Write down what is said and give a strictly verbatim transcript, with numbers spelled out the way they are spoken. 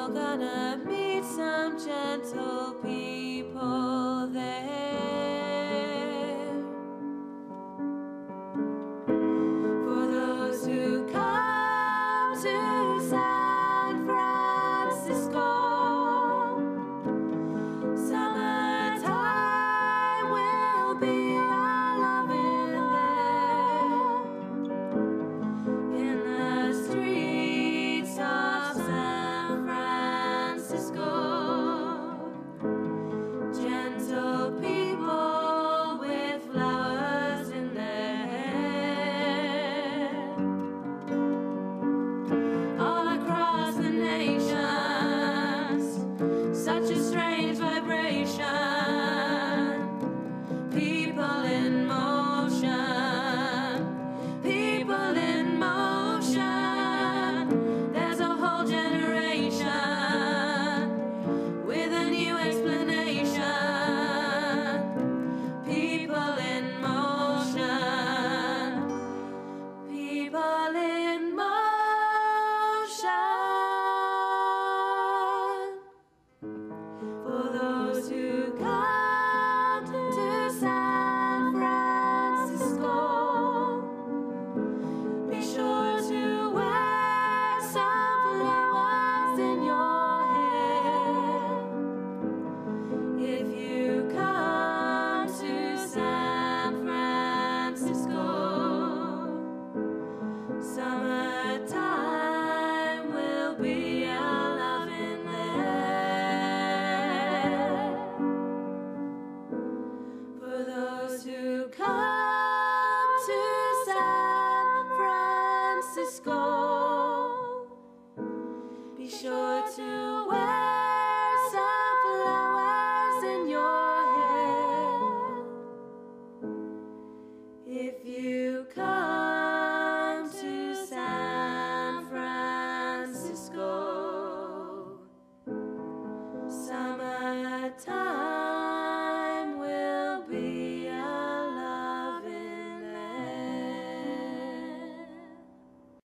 you're gonna meet some gentle people there. For those who come to San Francisco, summertime will be our loving there. In the streets of San Francisco, gentle people with flowers in their hair. All across the nations, such a strange vibration. People in motion, people in motion. There's a whole generation with a new explanation. People in motion, people in motion. For those who come to San Francisco, be sure to wear some flowers in your hair. If you come to San Francisco, summertime will be our loving there. For those who come to San Francisco, be sure to wear some flowers in your hair. If you come to San Francisco, summertime